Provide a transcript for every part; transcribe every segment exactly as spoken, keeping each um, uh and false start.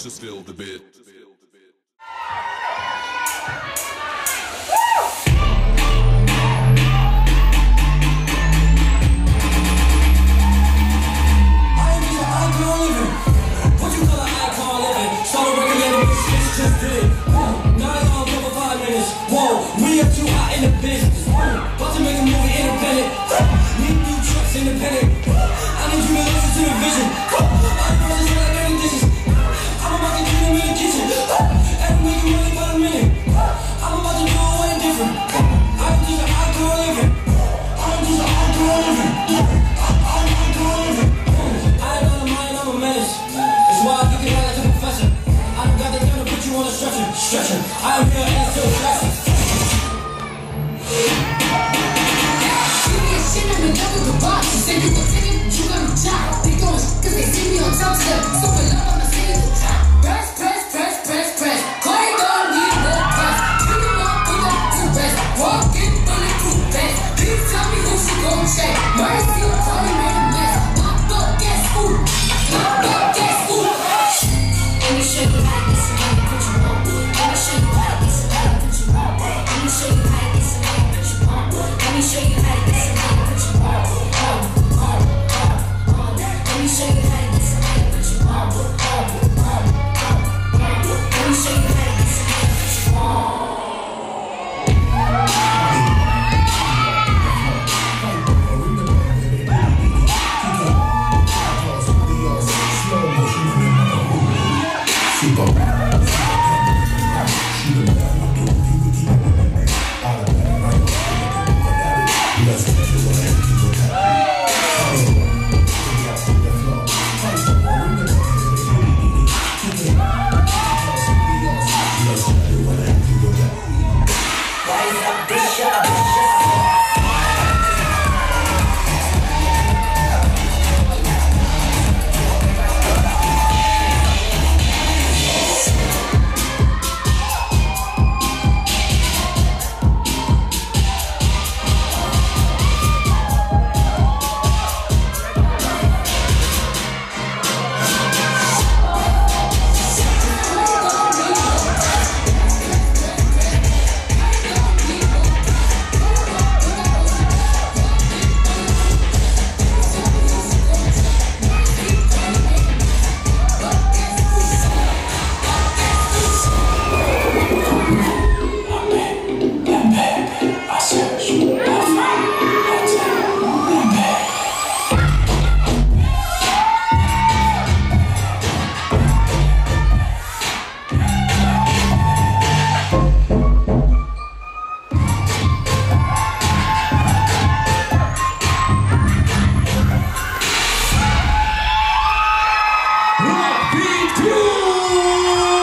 Just feel the beat. We are too hot in the business. About to make a movie independent. Need new trucks independent. I need you to listen to the vision. I know this like dirty dishes. I'm about to clean them in the kitchen. And make you money by the minute. I'm about to do it way different. I don't do the outdoor living. I don't do the outdoor living. I don't outdoor living. I ain't on the mind, I'm a menace. That's why I think it like a professor. I don't got the time to put you on a stretcher. Stretcher. I am here and still classic. Say you gon' take it, you gon' drop. They going cause they see me on top of them. So in love, I'ma say it to top. Press, press, press, press, press. Cardi gon' need more press. Bring them up, put them to rest. Walk in, bulletproof vest. Please tell me who she gon' check. Mercy, Cardi made a mess. Pop up, guess who? Pop up, guess who? Let me show you how to get some money, put you on. Let me show you how to get some money, put you on. Let me show you how to get some money, put you on. Let me show you how to get some money, put you on. Let me show you how to get some money, put you on. Let me show you how to get some money, put you on.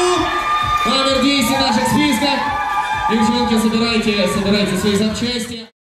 Номер десять в наших списках. Девчонки, собирайте, собирайте свои запчасти.